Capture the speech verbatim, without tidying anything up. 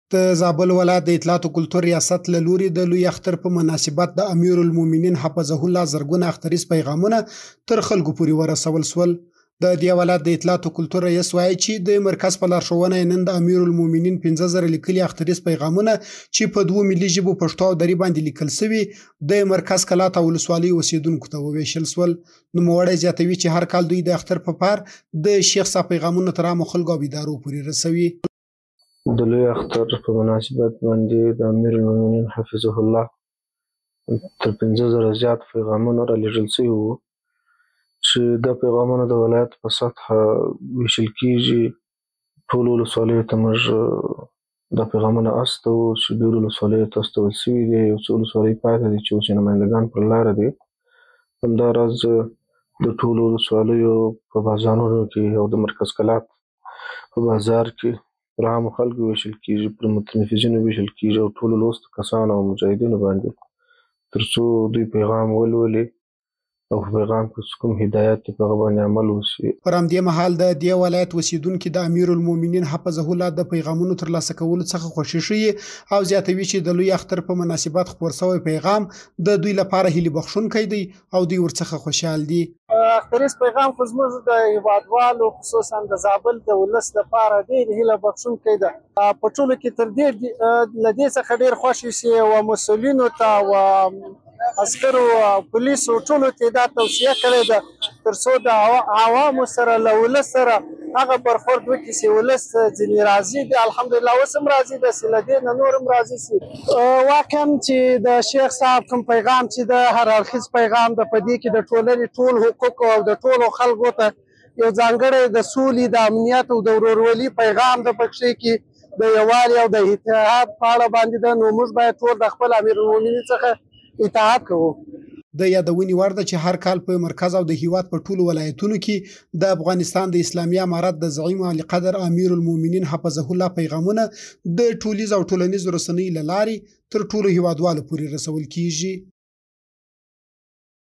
د زابل ولایت د اطلاعات او کلتور ریاست له لوري د لوی اختر په مناسبت د امیر المؤمنین حفظه الله زرګونه اختریز پیغامونه تر خلکو پورې ورسول سول. د دې ولایت د اطلاعات او کلتور رئیس وایي چې د مرکز په لارښوونه نن د امیر المؤمنین پنځه زره لیکلي اختریز پیغامونه چې په دوو ملي ژبو پښتو او دري باندې لیکل شوي د مرکز کلات او ولسوالۍ اوسیدونکو ته وویشل سول. نوموړی زیاتوي چې هر کال دوی د اختر په پار د شیخ صاحب پیغامونه تر عامو خلکو او ادارو پورې رسوي. د لوی اختر په مناسبت باندې د امیر المؤمنین حفظه الله تر پنځه زره زیات پیغامونه رالیږل شوي وو چې دا پیغامونه د ولایت په سطحه ویشل کیږي. ټولو ولسوالیو ته موږ دا پیغامونه استوو چې ډېرو ولسوالیو ته استول شوي دي. یو څو ولسوالۍ پاتې دي چې اوس یې نمایندګان پر لاره دي. همداراز د ټولو ولسوالیو په بازارونو کې او د مرکز کلات په بازار کې پر عامو خلکو ویشل کیږي، پر متنفذینو ویشل کیږي او ټولو لوستو کسانو او مجاهدینو باندې تر څو دوی پیغام ولولي او په پیغام کې کوم هدایت دی په هغه باندې عمل وشي. پر همدې مهال د دې ولایت اوسیدونکي د امیر المؤمنین حفظه الله د پیغامونو ترلاسه کولو څخه خوښي ښیي او زیاتوي چې د لوی اختر په مناسبت خپور شوی پیغام د دوی لپاره هیلې بخښونکی دی او دوی ورڅخه خوشحال دي. اختریز پیغام خو زموږ د هیوادوالو خصوصا د زابل د ولس لپاره ډېر هیله بخښونکی ده. په ټولو کې تر دې له دې څخه ډېر خوښ شي او مسؤلینو ته او عسکرو او پولیسو ټولو ته دا توصیه کړې ده تر څو د عوامو سره له ولس سره هغه برخورد وکړي چې ولس ځینې راضي دي. الحمدلله اوس هم راضي ده چې له دې نه نور هم راضي شي. واقعا چې د شیخ صاحب کوم پیغام چې د هر اړخیز پیغام ده، په دې کې د ټولنې ټول حقوق او د ټولو خلکو ته یو ځانګړی د سولې، د امنیت او د ورورولي پیغام ده پکښې کې د یووالي او د اتحاد په اړه باندې ده. نو موږ باید ټول د خپل امیر المؤمنین څخه اطاعت کوو. د یادونې وړ ده چې هر کال په مرکز او د هیواد په ټولو ولایتونو کې د افغانستان د اسلامي امارت د زعیم اعلی قدر امیر المؤمنین حفظه الله پیغامونه د ټولیز او ټولنیز رسنیو له لارې تر ټولو هیوادوالو پورې رسول کیږي.